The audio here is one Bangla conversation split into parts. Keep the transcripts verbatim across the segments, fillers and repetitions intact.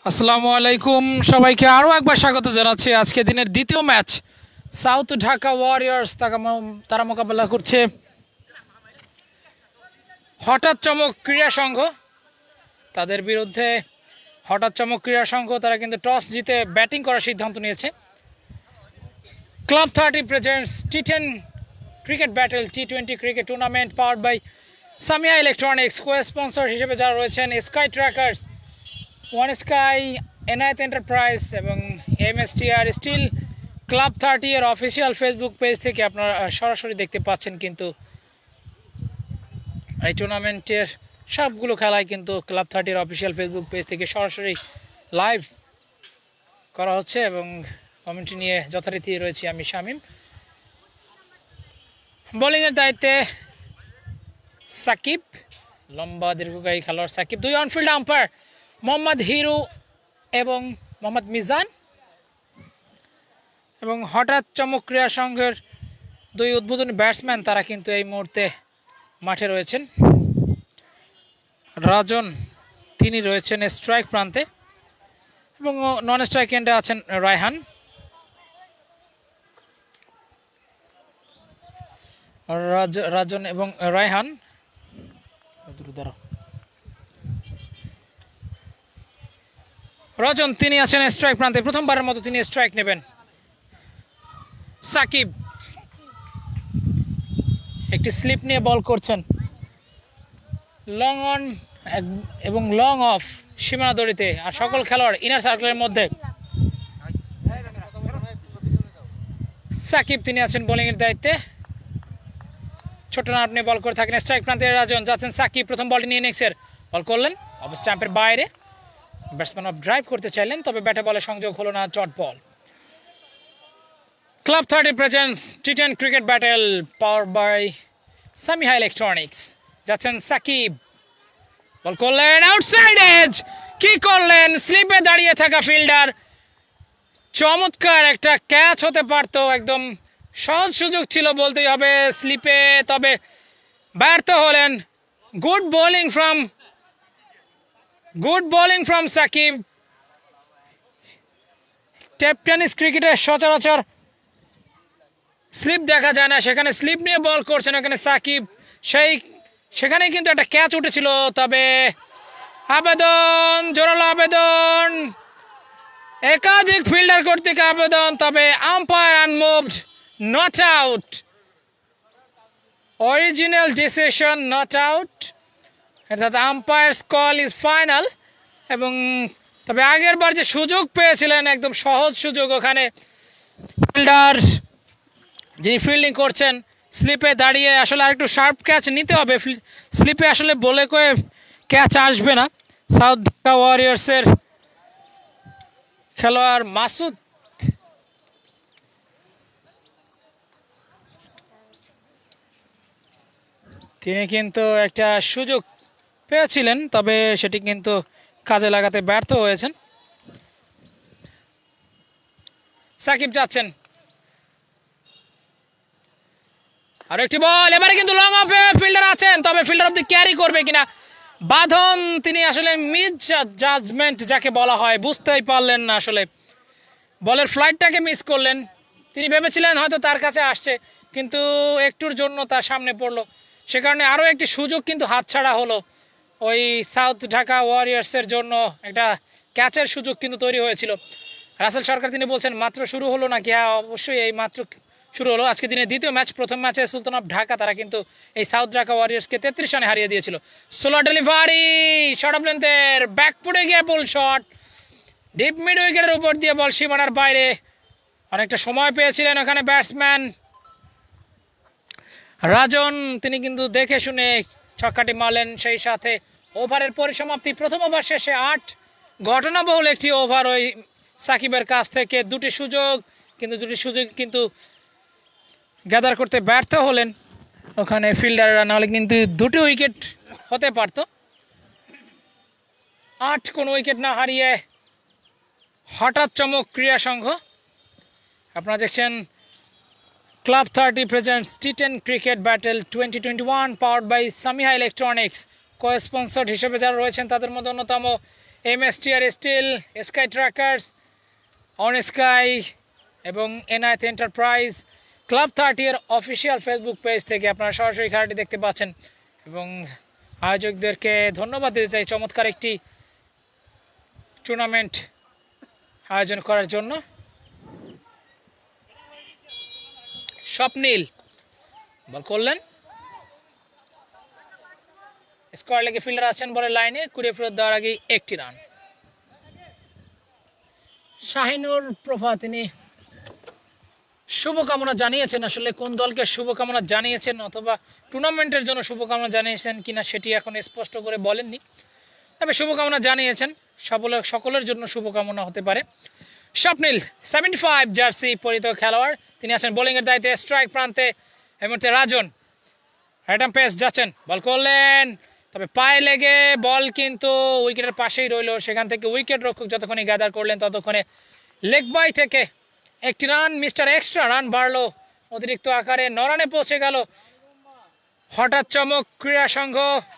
আসসালামু আলাইকুম সবাইকে আরও একবার স্বাগত জানাচ্ছি। আজকে দিনের দ্বিতীয় ম্যাচ সাউথ ঢাকা ওয়ারিয়র্স তারা মোকাবেলা করছে হঠাৎ চমক ক্রীড়া সংঘ। তাদের বিরুদ্ধে হঠাৎ চমক ক্রীড়া সংঘ তারা কিন্তু টস জিতে ব্যাটিং করার সিদ্ধান্ত নিয়েছে। Club thirty presents T ten cricket battle T twenty cricket tournament powered by Samia electronics. Co sponsor হিসেবে যারা রয়েছেন sky trackers, one sky, Enayet enterprise এবং M S T R steel. Club thirty এর অফিসিয়াল ফেসবুক পেজ থেকে আপনারা সরাসরি দেখতে পাচ্ছেন কিন্তু এই টুর্নামেন্টের সবগুলো খেলায় কিন্তু ক্লাব থার্টির অফিসিয়াল ফেসবুক পেজ থেকে সরাসরি লাইভ করা হচ্ছে এবং কমেন্ট্রি নিয়ে যথারীতি রয়েছি আমি শামীম। বোলিংয়ের দায়িত্বে সাকিব, লম্বা দীর্ঘকায়ী খেলোয়াড় সাকিব। দুই অনফিল্ড আম্পায়ার মোহাম্মদ হিরু এবং মোহাম্মদ মিজান। এবং হঠাৎ চমক ক্রীড়া সংঘের দুই উদ্বোধনী ব্যাটসম্যান তারা কিন্তু এই মুহূর্তে মাঠে রয়েছেন। রাজন তিনি রয়েছেন স্ট্রাইক প্রান্তে এবং নন স্ট্রাইক এন্ডে আছেন রায়হান। রাজন এবং রায়হান রজন তিনি আছেন স্ট্রাইক প্রান্তে, প্রথমবারের মতো তিনি স্ট্রাইক নেবেন। সাকিব একটি স্লিপ নিয়ে বল করছেন, লং অন এবং লং অফ সীমানা দড়িতে, আর সকল খেলোয়াড় ইনার সার্কেলের মধ্যে। সাকিব তিনি আছেন বোলিংয়ের দায়িত্বে, ছোট নাট নিয়ে বল করে থাকেন স্ট্রাইক প্রান্তে। রাজন যাচ্ছেন সাকিব, প্রথম বলটি নিয়ে ইনিংসের বল করলেন অফ স্ট্যাম্পের বাইরে। ব্যাটসম্যান অফ ড্রাইভ করতে চাইলেন, তবে ব্যাটে বলে সংযোগ হলো না, dot ball. Club thirty presents T ten cricket battle power by Samia electronics. যাচ্ছেন সাকিব, বল করলেন আউটসাইড এজ। কি করলেন? স্লিপে দাঁড়িয়ে থাকা ফিল্ডার, চমৎকার একটা ক্যাচ হতে পারত, একদম সহজ সুযোগ ছিল বলতেই হবে স্লিপে, তবে ব্যর্থ হলেন। Good bowling from good bowling from Sakib. Tape tennis ক্রিকেটে সচরাচর স্লিপ দেখা যায় না, সেখানে স্লিপ নিয়ে বল করছেন এখানে সাকিব। সেই সেখানে কিন্তু একটা ক্যাচ উঠেছিল, তবে আবেদন, জোরালো আবেদন, একাধিক ফিল্ডার কর্তৃক আবেদন, তবে umpire unmoved, not out. Original decision, not out, অর্থাৎ আম্পায়ার্স কল ইজ ফাইনাল। এবং তবে আগের বার যে সুযোগ পেয়েছিলেন, একদম সহজ সুযোগ, ওখানে ফিল্ডার যিনি ফিল্ডিং করছেন স্লিপে দাঁড়িয়ে, আসলে আরেকটু শার্প ক্যাচ নিতে হবে, স্লিপে আসলে বলে কয়ে ক্যাচ আসবে না। সাউথ ঢাকা ওয়ারিয়র্সের খেলোয়াড় মাসুদ তিনি কিন্তু একটা সুযোগ পেয়েছিলেন, তবে সেটি কিন্তু কাজে লাগাতে ব্যর্থ হয়েছেন। সাকিব যাচ্ছেন, আর একটি বল, এবারে কিন্তু লং অফে ফিল্ডার আছেন, তবে ফিল্ডার অব্দি ক্যারি করবে কিনা বাঁধন, তিনি আসলে মিস জাজমেন্ট যাকে বলা হয়, বুঝতেই পারলেন না, আসলে বলের ফ্লাইটটাকে মিস করলেন। তিনি ভেবেছিলেন হয়তো তার কাছে আসছে, কিন্তু একটুর জন্য তার সামনে পড়লো, সে কারণে আরও একটি সুযোগ কিন্তু হাতছাড়া হলো। ওই সাউথ ঢাকা ওয়ারিয়ার্সের জন্য একটা ক্যাচের সুযোগ কিন্তু তৈরি হয়েছিল। রাসেল সরকার তিনি বলছেন মাত্র শুরু হলো নাকি? হ্যাঁ, অবশ্যই এই মাত্র শুরু হলো। আজকে দিনে দ্বিতীয় ম্যাচ, প্রথম ম্যাচে সুলতান অফ ঢাকা তারা কিন্তু এই সাউথ ঢাকা ওয়ারিয়ার্সকে তেত্রিশ রানে হারিয়ে দিয়েছিল। সোলো ডেলিভারি, শর্ট অফ লেন্থের ব্যাক ফুটে গিয়ে পুল শট, ডিপ মিড উইকেটের উপর দিয়ে বল সীমানার বাইরে। অনেকটা সময় পেয়েছিলেন ওখানে ব্যাটসম্যান রাজন, তিনি কিন্তু দেখে শুনে ছক্কাটি মারলেন। সেই সাথে ওভারের পরিসমাপ্তি, প্রথম ওভার শেষে আট, ঘটনাবহুল একটি ওভার ওই সাকিবের কাছ থেকে। দুটি সুযোগ কিন্তু দুটি সুযোগ কিন্তু গ্যাদার করতে ব্যর্থ হলেন ওখানে ফিল্ডাররা, নাহলে কিন্তু দুটি উইকেট হতে পারত। আট কোন উইকেট না হারিয়ে হঠাৎ চমক ক্রীড়া সংঘ। আপনারা দেখছেন club thirty presents T ten cricket battle twenty twenty one powered by Samia electronics. Co sponsor হিসেবে যারা রয়েছেন তাদের মধ্যে অন্যতম M S T R steel, sky trackers, one sky এবং এনআইথ এন্টারপ্রাইজ, ক্লাব থার্টি এর অফিসিয়াল ফেসবুক পেজ থেকে আপনারা সরাসরি খেলাটি দেখতে পাচ্ছেন এবং আয়োজকদেরকে ধন্যবাদ দিতে চাই চমৎকার একটি টুর্নামেন্ট আয়োজন করার জন্য। স্বপ্নীল বল করলেন, স্কোয়ার লেগে ফিল্ডার আছেন বলের লাইনে, কুড়িয়ে ফেরত দেওয়ার আগেই একটি রান। শাহিনুর প্রভা তিনি শুভকামনা জানিয়েছেন, আসলে কোন দলকে শুভকামনা জানিয়েছেন অথবা টুর্নামেন্টের জন্য শুভকামনা জানিয়েছেন কিনা সেটি এখন স্পষ্ট করে বলেননি, তবে শুভকামনা জানিয়েছেন, সকলের সকলের জন্য শুভকামনা হতে পারে। স্বপ্নীল সেভেন্টি ফাইভ জার্সি পরিহিত খেলোয়াড়, তিনি আছেন বোলিংয়ের দায়িত্বে। স্ট্রাইক প্রান্তে এই মুহূর্তে রাজন, রাইট আর্ম পেস যাচ্ছেন, বল করলেন, তবে পায়ে লেগে বল কিন্তু উইকেটের পাশেই রইল, সেখান থেকে উইকেট রক্ষক যতক্ষণে গ্যাদার করলেন ততক্ষণে লেগ বাই থেকে একটি রান, মিস্টার এক্সট্রা রান বাড়লো অতিরিক্ত আকারে, নরানে পৌঁছে গেল। হঠাৎ চমক ক্রীড়া সংঘ,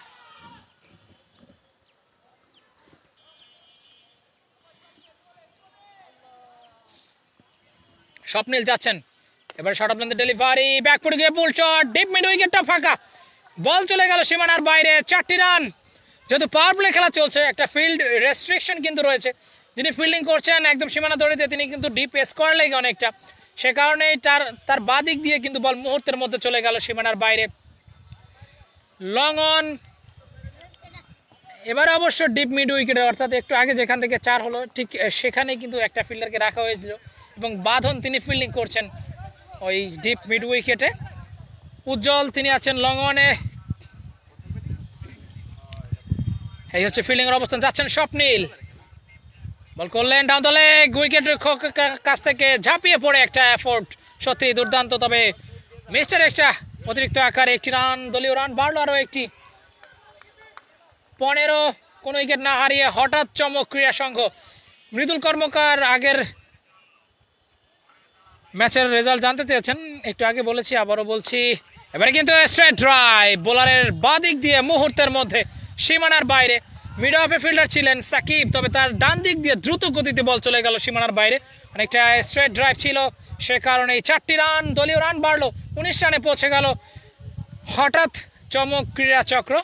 স্বপ্নীল যাচ্ছেন, এবার শর্ট অফ লেন্থ ডেলিভারি, ব্যাকফুটে গিয়ে পুল শট, ডিপ মিড উইকেটটা ফাঁকা, বল চলে গেল সীমানার বাইরে, চারটি রান। যেহেতু পাওয়ার প্লে খেলা চলছে, একটা ফিল্ড রেস্ট্রিকশন কিন্তু রয়েছে, যিনি ফিল্ডিং করছেন একদম সীমানা দড়িতে তিনি কিন্তু ডিপ স্কোয়ার লেগে অনেকটা, সে কারণেই তার তার বাঁ দিক দিয়ে কিন্তু বল মুহূর্তের মধ্যে চলে গেল সীমানার বাইরে। লং অন, এবার অবশ্য ডিপ মিড উইকেটে, অর্থাৎ একটু আগে যেখান থেকে চার হলো ঠিক সেখানেই কিন্তু একটা ফিল্ডারকে রাখা হয়েছিল এবং বাঁধন তিনি ফিল্ডিং করছেন ওই ডিপ মিড উইকেটে। উজ্জ্বল তিনি আছেন লং অনে, এই হচ্ছে ফিল্ডিং এর অবস্থান। যাচ্ছেন স্বপ্নীল, বল করলেন ডাউন দ্য লেগ, উইকেট রক্ষকের কাছ থেকে ঝাঁপিয়ে পড়ে একটা এফোর্ট সত্যি দুর্দান্ত, তবে মিস্টার এক্সট্রা অতিরিক্ত আকারে একটি রান, দলীয় রান বাড়লো আরও একটি। পনেরো, কোনো উইকেট না হারিয়ে হঠাৎ চমক ক্রীড়া সংঘ। মৃদুল কর্মকার আগের ম্যাচের রেজাল্ট জানতে চেয়েছেন, একটু আগে বলেছি আবারও বলছি, এবারে কিন্তু স্ট্রেট ড্রাইভ, বোলারের বাঁ দিক দিয়ে মুহূর্তের মধ্যে সীমানার বাইরে। মিড অফে ফিল্ডার ছিলেন সাকিব, তবে তার ডান দিক দিয়ে দ্রুত গতিতে বল চলে গেল সীমানার বাইরে, অনেকটা স্ট্রেট ড্রাইভ ছিল, সে কারণে চারটি রান, দলীয় রান বাড়লো, উনিশ রানে পৌঁছে গেল। হঠাৎ চমক ক্রীড়া চক্র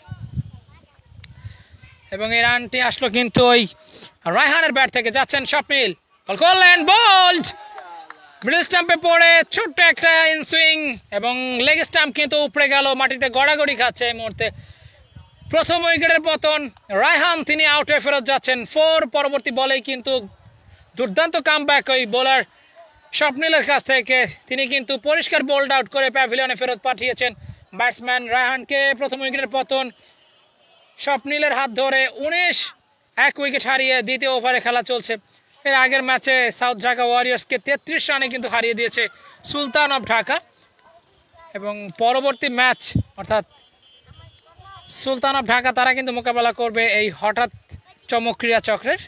এবং এই রানটি আসলো কিন্তু ওই রায়হানের ব্যাট থেকে। যাচ্ছেন স্বপ্নীল, বল করলেন, বোল্ড মিডল স্টাম্পে পড়ে ছোট্ট একটা ইনসুইং এবং লেগ স্টাম্প কিন্তু উপড়ে গেল, মাটিতে গড়াগড়ি খাচ্ছে এই মুহূর্তে। প্রথম উইকেটের পতন, রায়হান তিনি আউট হয়ে ফেরত যাচ্ছেন। ফোর, পরবর্তী বলেই কিন্তু দুর্দান্ত কামব্যাক ওই বোলার স্বপ্নীলের কাছ থেকে, তিনি কিন্তু পরিষ্কার বোল্ড আউট করে প্যাভিলিয়নে ফেরত পাঠিয়েছেন ব্যাটসম্যান রায়হানকে। প্রথম উইকেটের পতন, স্বপ্নীলের হাত ধরে উনিশ, এক উইকেট হারিয়ে দ্বিতীয় ওভারে খেলা চলছে। এর আগের ম্যাচে সাউথ ঢাকা ওয়ারিয়র্সকে তেত্রিশ রানে কিন্তু হারিয়ে দিয়েছে সুলতান অফ ঢাকা এবং পরবর্তী ম্যাচ অর্থাৎ সুলতান অফ ঢাকা তারা কিন্তু মোকাবেলা করবে এই হঠাৎ চমক ক্রীড়া চক্রের।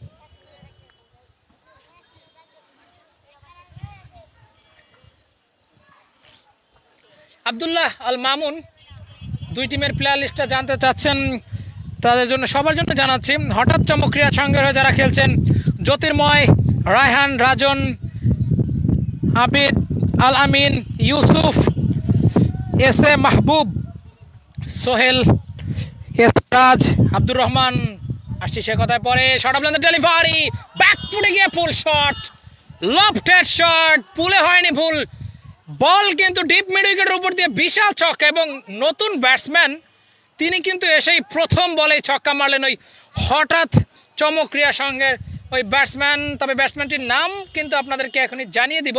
আব্দুল্লাহ আল মামুন দুই টিমের প্লেয়ার লিস্টটা জানতে চাচ্ছেন, তাদের জন্য সবার জন্য জানাচ্ছি। হঠাৎ চমক ক্রীড়া সংঘের হয়ে যারা খেলছেন, Jyotirmoy, Raihan, Rajan, Abid, Al Amin, Yusuf, S A Mahbub, Sohel, S Raj, Abdur Rahman, আসছি সে কথায় পরে। Short of length delivery, back ফুটে গিয়ে ফুল শট, লফটেড শট, পুলে হয়নি ভুল, বল কিন্তু ডিপ মিড উইকেটের উপর দিয়ে বিশাল ছক্কা এবং নতুন ব্যাটসম্যান তিনি কিন্তু এসেই প্রথম বলেই ছক্কা মারলেন ওই হঠাৎ চমক ক্রীড়া সংঘের ওই ব্যাটসম্যান। তবে ব্যাটসম্যানটির নাম কিন্তু আপনাদেরকে এখনই জানিয়ে দিব।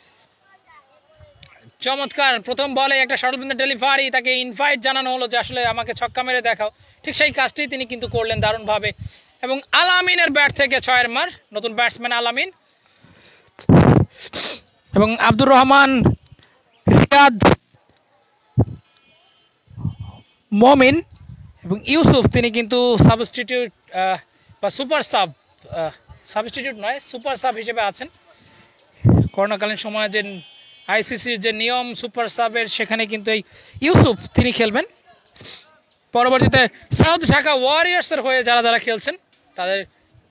চমৎকার প্রথম বলে একটা শর্ট অফ লেন্থ ডেলিভারি, তাকে ইনভাইট জানানো হলো যে আসলে আমাকে ছক্কা মেরে দেখাও, ঠিক সেই কাজটি তিনি কিন্তু করলেন দারুণভাবে। এবং আল আমিনের ব্যাট থেকে ছয়ের মার, নতুন ব্যাটসম্যান আল আমিন এবং আব্দুর রহমান, রিয়াদ, মমিন এবং ইউসুফ তিনি কিন্তু সাবস্টিটিউট বা সুপার সাব, সাবস্টিটিউট নয় সুপার সাব হিসেবে আছেন। করোনাকালীন সময়ে যে আইসিসির যে নিয়ম সুপার সাবের, সেখানে কিন্তু এই ইউসুফ তিনি খেলবেন। পরবর্তীতে সাউথ ঢাকা ওয়ারিয়ার্সের হয়ে যারা যারা খেলছেন তাদের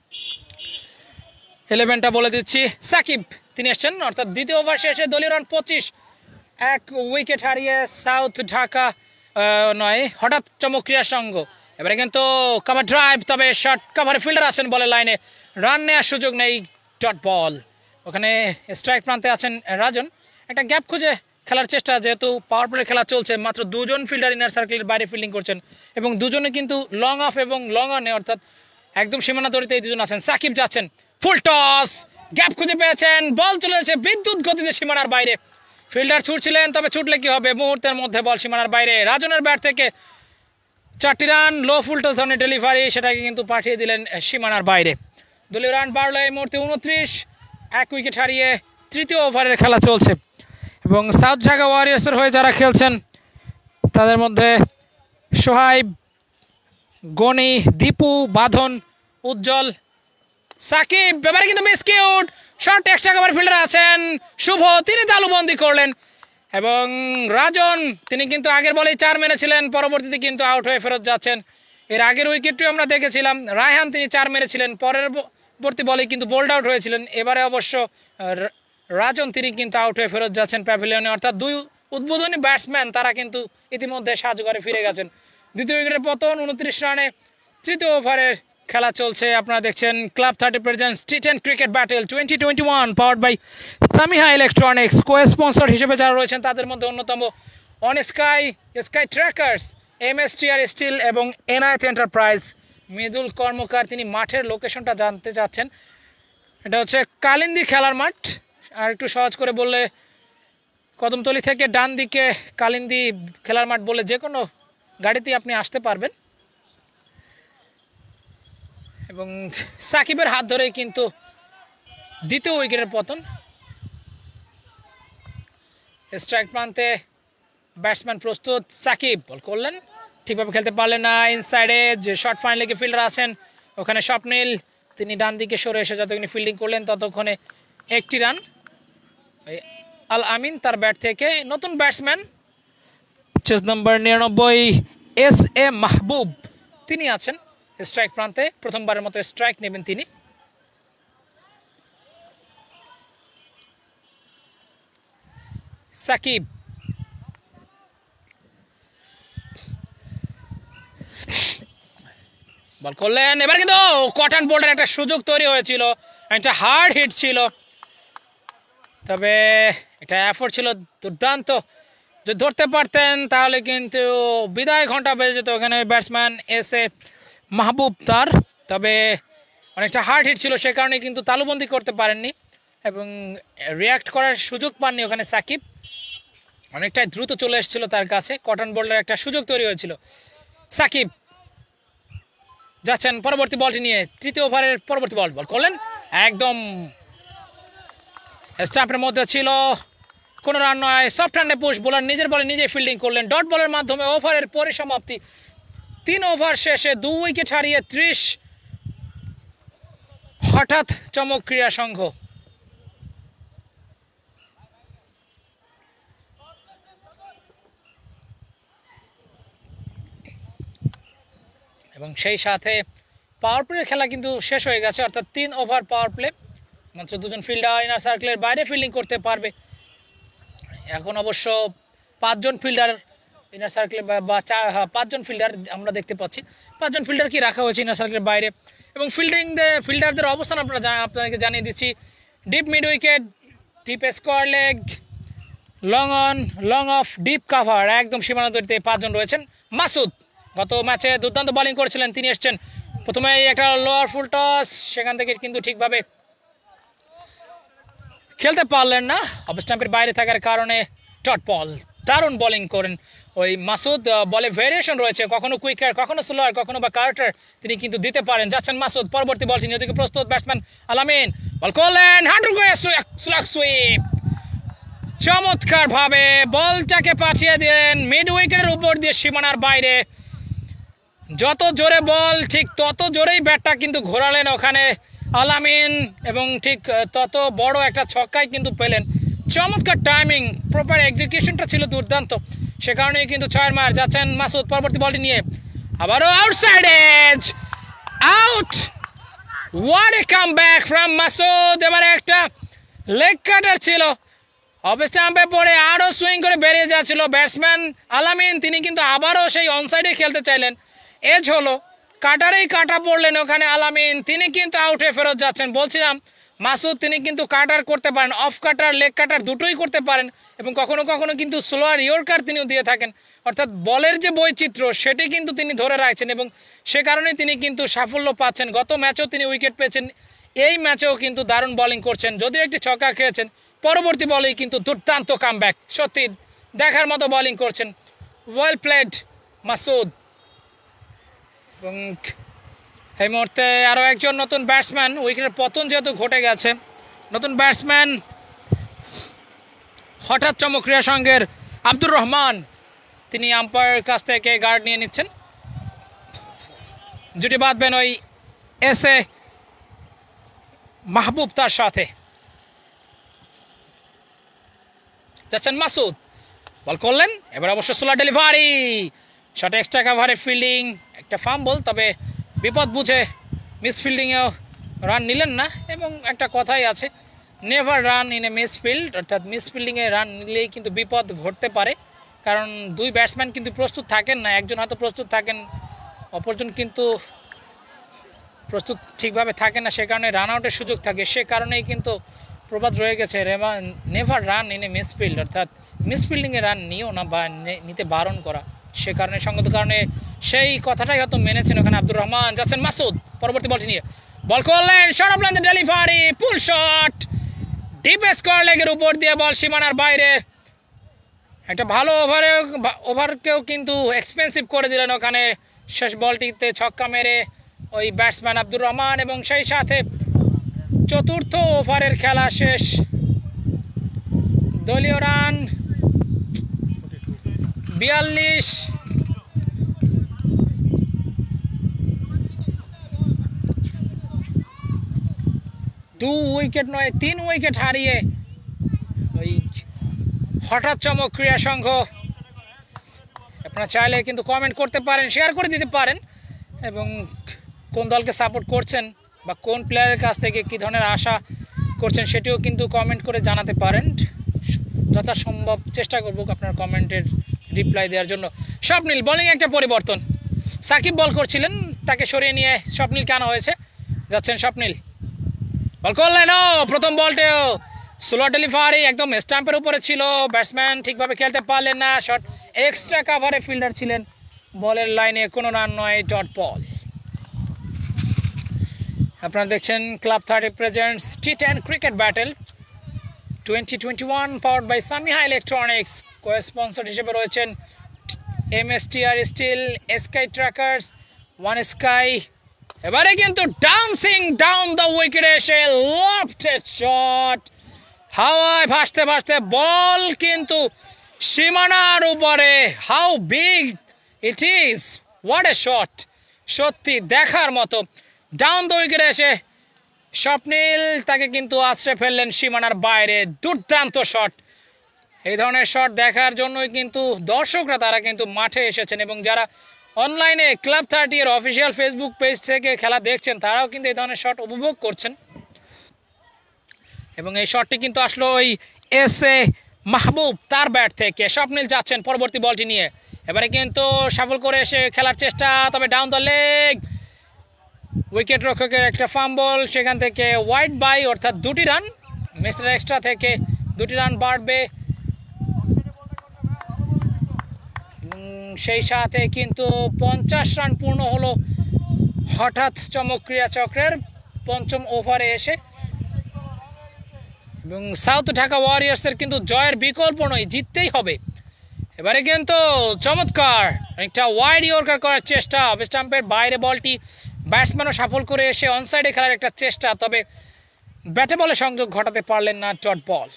ইলেভেনটা বলে দিচ্ছি। সাকিব তিনি এসছেন, অর্থাৎ দ্বিতীয় ওভার শেষে দলীয় রান পঁচিশ, এক উইকেট হারিয়ে সাউথ ঢাকা নয় হঠাৎ চমক ক্রীড়া সংঘ। এবারে কিন্তু কভার ড্রাইভ, তবে শর্ট কভারে ফিল্ডার আছেন বলের লাইনে, রান নেওয়ার সুযোগ নেই, ডট বল। ওখানে স্ট্রাইক প্রান্তে আছেন রাজন, একটা গ্যাপ খুঁজে খেলার চেষ্টা, যেহেতু পাওয়ার প্লে খেলা চলছে, মাত্র দুজন ফিল্ডার ইনার সার্কেলের বাইরে ফিল্ডিং করছেন এবং দুজনে কিন্তু লং অফ এবং লং অনে, অর্থাৎ একদম সীমানা দড়িতে এই দুজন আছেন। সাকিব যাচ্ছেন, ফুল টস, গ্যাপ খুঁজে পেয়েছেন, বল চলে যাচ্ছে বিদ্যুৎ গতিতে সীমানার বাইরে। ফিল্ডার ছুটছিলেন, তবে ছুটলে কি হবে, মুহূর্তের মধ্যে বল সীমানার বাইরে। রাজনের ব্যাট থেকে চারটি রান, লো ফুল টস ধরনের ডেলিভারি, সেটাকে কিন্তু পাঠিয়ে দিলেন সীমানার বাইরে। দলীয় রান বাড়লো এই মুহূর্তে উনত্রিশ, এক উইকেট হারিয়ে তৃতীয় ওভারের খেলা চলছে এবং সাউথ ঢাকা ওয়ারিয়ার্সের হয়ে যারা খেলছেন তাদের মধ্যে সোহাইব, গনি, দীপু, বাঁধন, উজ্জ্বল, সাকিব। এবারে কিন্তু miscue, short extra cover fielder আছেন শুভ, তিনি তালুবন্দি করলেন এবং রাজন তিনি কিন্তু আগের বলেই চার মেরেছিলেন, পরবর্তীতে কিন্তু আউট হয়ে ফেরত যাচ্ছেন। এর আগের উইকেটটিও আমরা দেখেছিলাম, রায়হান তিনি চার মেরেছিলেন, পরের পরবর্তী বলে কিন্তু বোল্ড আউট হয়েছিলেন। এবারে অবশ্য রাজন তিনি কিন্তু আউট হয়ে ফেরত যাচ্ছেন প্যাভিলিয়নে, অর্থাৎ দুই উদ্বোধনী ব্যাটসম্যান তারা কিন্তু ইতিমধ্যে সাহায্য করে ফিরে গেছেন। দ্বিতীয় উইকেটের পতন, উনত্রিশ রানে তৃতীয় ওভারের খেলা চলছে। আপনারা দেখছেন club thirty presents T ten cricket battle twenty twenty one powered by Samiha electronics. Co sponsor হিসেবে যারা রয়েছেন তাদের মধ্যে অন্যতম one sky, sky trackers, M S T R steel এবং এনআইথ এন্টারপ্রাইজ। মৃদুল কর্মকার তিনি মাঠের লোকেশনটা জানতে চাচ্ছেন, এটা হচ্ছে কালিন্দী খেলার মাঠ, আর একটু সহজ করে বললে কদমতলী থেকে ডান দিকে কালিন্দী খেলার মাঠ বলে যে কোনো গাড়িতেই আপনি আসতে পারবেন। এবং সাকিবের হাত ধরে কিন্তু দ্বিতীয় উইকেটের পতন। স্ট্রাইক প্রান্তে ব্যাটসম্যান প্রস্তুত, সাকিব বল করলেন, ঠিকভাবে খেলতে পারলেন না। ইনসাইডে যে শর্ট ফাইন লেগে ফিল্ডার আছেন, ওখানে স্বপ্নিল তিনি ডান দিকে সরে এসে যতক্ষণ ফিল্ডিং করলেন ততক্ষণে একটি রান। আল আমিন তার ব্যাট থেকে নতুন ব্যাটসম্যান চেস নম্বর নিরানব্বই এস এ মাহবুব তিনি আছেন স্ট্রাইক প্রান্তে, প্রথমবারের মতো স্ট্রাইক নেবেন তিনি। সাকিব বল করলেন, এবার কিন্তু কটন বোল্ডের একটা সুযোগ তৈরি হয়েছিল, একটা হার্ড হিট ছিল, তবে এটা এফোর্ট ছিল দুর্দান্ত, যদি ধরতে পারতেন তাহলে কিন্তু বিদায় ঘন্টা বেজে যেত ওখানে ব্যাটসম্যান এস এ মাহবুব তার, তবে অনেকটা হার্ড হিট ছিল, সে কারণে কিন্তু তালুবন্দি করতে পারেননি এবং রিয়াক্ট করার সুযোগ পাননি ওখানে সাকিব, অনেকটাই দ্রুত চলে এসেছিল তার কাছে, কটন বোল্ডের একটা সুযোগ তৈরি হয়েছিল। সাকিব যাচ্ছেন পরবর্তী বলটি নিয়ে, তৃতীয় ওভারের পরবর্তী বল বল করলেন, একদম স্টাম্পের মধ্যে ছিল, কোনো রান নয়, সফট হ্যান্ডে পুশ, বোলার নিজের বলে নিজে ফিল্ডিং করলেন, ডট বলের মাধ্যমে ওভারের পরিসমাপ্তি। তিন ওভার শেষে দু উইকেট হারিয়ে ত্রিশ, হঠাৎ চমক ক্রীড়া সংঘ। এবং সেই সাথে পাওয়ার প্লে খেলা কিন্তু শেষ হয়ে গেছে, অর্থাৎ তিন ওভার পাওয়ার প্লে, মাত্র দুজন ফিল্ডার ইনার সার্কেলের বাইরে ফিল্ডিং করতে পারবে। এখন অবশ্য পাঁচজন ফিল্ডার ইনার সার্কেল বা চার পাঁচজন ফিল্ডার আমরা দেখতে পাচ্ছি, পাঁচজন ফিল্ডার কি রাখা হয়েছে ইনার সার্কেলের বাইরে। এবং ফিল্ডিং ফিল্ডারদের অবস্থান আপনারা আপনাদেরকে জানিয়ে দিচ্ছি, deep mid wicket, deep square leg, long on, long off, deep cover, একদম সীমানা দড়িতে পাঁচজন রয়েছেন। মাসুদ গত ম্যাচে দুর্দান্ত বোলিং করেছিলেন, তিনি এসছেন, প্রথমে একটা লোয়ার ফুল টস, সেখান থেকে কিন্তু ঠিকভাবে খেলতে পারলেন না, অফ স্টাম্পের বাইরে থাকার কারণে ডট বল, দারুণ বোলিং করেন ওই মাসুদ। বলে ভেরিয়েশন রয়েছে, কখনো কুইকার, কখনো স্লোয়ার, কখনো বা কার্টার, তিনি কিন্তু দিতে পারেন। যাচ্ছেন মাসুদ, পরবর্তী বলটি নিয়ে ওদিকে প্রস্তুত ব্যাটসম্যান আলামিন, বল করলেন, হান্ড্রেড করে স্লাগ সুইপ, চমৎকার ভাবে বলটাকে পাঠিয়ে দিলেন মিড উইকেটের উপর দিয়ে সীমানার বাইরে। যত জোরে বল ঠিক তত জোরেই ব্যাটটা কিন্তু ঘোরালেন ওখানে আলামিন এবং ঠিক তত বড় একটা ছক্কাই কিন্তু পেলেন। চমৎকার টাইমিং, প্রপার এক্সিকিউশনটা ছিল দুর্দান্ত, সে কারণেই কিন্তু ছয়ের মার। যাচ্ছেন মাসুদ পরবর্তী বলটি নিয়ে, আবারও outside edge, out. What a comeback from Masud. এবারে একটা লেগ কাটার ছিল, অফ স্টাম্পে পড়ে আরও সুইং করে বেরিয়ে যাচ্ছিল ব্যাটসম্যান আলামিন। তিনি কিন্তু আবারও সেই অনসাইডে খেলতে চাইলেন, এজ হলো, কাটারেই কাটা পড়লেন ওখানে আলামিন। তিনি কিন্তু আউটে ফেরত যাচ্ছেন। বলছিলাম মাসুদ তিনি কিন্তু কাটার করতে পারেন, অফ কাটার লেগ কাটার দুটোই করতে পারেন এবং কখনো কখনো কিন্তু স্লোয়ার ইয়র্কার তিনিও দিয়ে থাকেন। অর্থাৎ বলের যে বৈচিত্র্য সেটি কিন্তু তিনি ধরে রাখছেন এবং সে কারণেই তিনি কিন্তু সাফল্য পাচ্ছেন। গত ম্যাচেও তিনি উইকেট পেয়েছেন, এই ম্যাচেও কিন্তু দারুণ বোলিং করছেন, যদিও একটি ছক্কা খেয়েছেন, পরবর্তী বলেই কিন্তু দুর্দান্ত কামব্যাক। সত্যি দেখার মতো বোলিং করছেন, ওয়েল প্লেড মাসুদ। এবং এই মুহূর্তে আরও একজন নতুন ব্যাটসম্যান, উইকেটের পতন যেহেতু ঘটে গেছে, নতুন ব্যাটসম্যান হঠাৎ চমক ক্রীড়া সংঘের আব্দুর রহমান, তিনি আম্পায়ারের কাছ থেকে গার্ড নিয়ে নিচ্ছেন। জুটি বাঁধবেন ওই এস এ মাহবুব তার সাথে। যাচ্ছেন মাসুদ, বল করলেন, এবার অবশ্য সোলার ডেলিভারি, শট এক্সট্রা কাভারে ফিল্ডিং, একটা ফাম্বল, তবে বিপদ বুঝে মিস ফিল্ডিংয়েও রান নিলেন না। এবং একটা কথাই আছে, never run in a miss field, অর্থাৎ মিস ফিল্ডিংয়ে রান নিলেই কিন্তু বিপদ ঘটতে পারে, কারণ দুই ব্যাটসম্যান কিন্তু প্রস্তুত থাকেন না, একজন হয়তো প্রস্তুত থাকেন, অপরজন কিন্তু প্রস্তুত ঠিকভাবে থাকে না, সে কারণে রান আউটের সুযোগ থাকে। সে কারণেই কিন্তু প্রবাদ রয়ে গেছে, never run in a miss field, অর্থাৎ মিস ফিল্ডিংয়ে রান নিও না বা নিতে বারণ করা। সে কারণে সঙ্গত কারণে সেই কথাটাই হয়তো মেনেছেন ওখানে আব্দুর রহমান। যাচ্ছেন মাসুদ, পরবর্তী বলটি নিয়ে বল করলেন, short of length delivery, pull shot, deep square লেগের উপর দিয়ে বল সীমানার বাইরে। একটা ভালো ওভারে ওভারকেও কিন্তু এক্সপেন্সিভ করে দিলেন ওখানে শেষ বলটিতে ছক্কা মেরে ওই ব্যাটসম্যান আব্দুর রহমান। এবং সেই সাথে চতুর্থ ওভারের খেলা শেষ, দলীয় রান বিয়াল্লিশ। দু উইকেট নয়, তিন উইকেট হারিয়ে ওই হঠাৎ চমক ক্রীড়া সংঘ। আপনারা চাইলে কিন্তু কমেন্ট করতে পারেন, শেয়ার করে দিতে পারেন এবং কোন দলকে সাপোর্ট করছেন বা কোন প্লেয়ারের কাছ থেকে কী ধরনের আশা করছেন সেটিও কিন্তু কমেন্ট করে জানাতে পারেন। যথাসম্ভব চেষ্টা করব আপনার কমেন্টের রিপ্লাই দেওয়ার জন্য। স্বপ্নিল বোলিং একটা পরিবর্তন, সাকিব বল করছিলেন, তাকে সরিয়ে নিয়ে স্বপ্নিলকে আনা হয়েছে। যাচ্ছেন স্বপ্নিল, বল করলেন, ও প্রথম বলটেও স্লো ডেলিভারি, একদম স্টাম্পের উপরে ছিল, ব্যাটসম্যান ঠিকভাবে খেলতে পারলেন না, শট এক্সট্রা কাভারে ফিল্ডার ছিলেন, বলের লাইনে কোনো রান নয়, ডট বল। আপনারা দেখছেন club thirty presents T ten cricket battle twenty twenty one powered by Samiha electronics. Co sponsor হিসেবে রয়েছেন M S T R steel, sky trackers, one sky. এবারে কিন্তু ডান্সিং ডাউন দ্য উইকেটে এসে লফটেড শট, হাওয়ায় ভাসতে ভাসতে বল কিন্তু সীমানার উপরে। How big it is, what a shot, সত্যি দেখার মতো। ডাউন দ্য উইকেটে এসে স্বপ্নিল তাকে কিন্তু আছড়ে ফেললেন সীমানার বাইরে, দুর্দান্ত শট। এই ধরনের শট দেখার জন্যই কিন্তু দর্শকরা তারা কিন্তু মাঠে এসেছেন এবং যারা অনলাইনে ক্লাব থার্টি এর অফিসিয়াল ফেসবুক পেজ থেকে খেলা দেখছেন তারাও কিন্তু এই ধরনের শট উপভোগ করছেন। এবং এই শটটি কিন্তু আসলো ওই এস এ মাহবুব তার ব্যাট থেকে। স্বপ্নিল যাচ্ছেন পরবর্তী বলটি নিয়ে, এবারে কিন্তু সফল করে এসে খেলার চেষ্টা, তবে ডাউন দ্য লেগ, উইকেট রক্ষকের একটা ফাম্বল, সেখান থেকে ওয়াইড বাই, অর্থাৎ দুটি রান, মিস্টার এক্সট্রা থেকে দুটি রান বাড়বে। সেই সাথে কিন্তু পঞ্চাশ রান পূর্ণ হলো হঠাৎ চমক ক্রীড়া চক্রের পঞ্চম ওভারে এসে। এবং সাউথ ঢাকা ওয়ারিয়ার্সের কিন্তু জয়ের বিকল্প নয়, জিততেই হবে। এবারে কিন্তু চমৎকার একটা ওয়াইড ইয়র্কার করার চেষ্টা, স্টাম্পের বাইরে বলটি ব্যাটসম্যানও সফল করে এসে অনসাইডে খেলার একটা চেষ্টা, তবে ব্যাটে বলে সংযোগ ঘটাতে পারলেন না, ডট বল।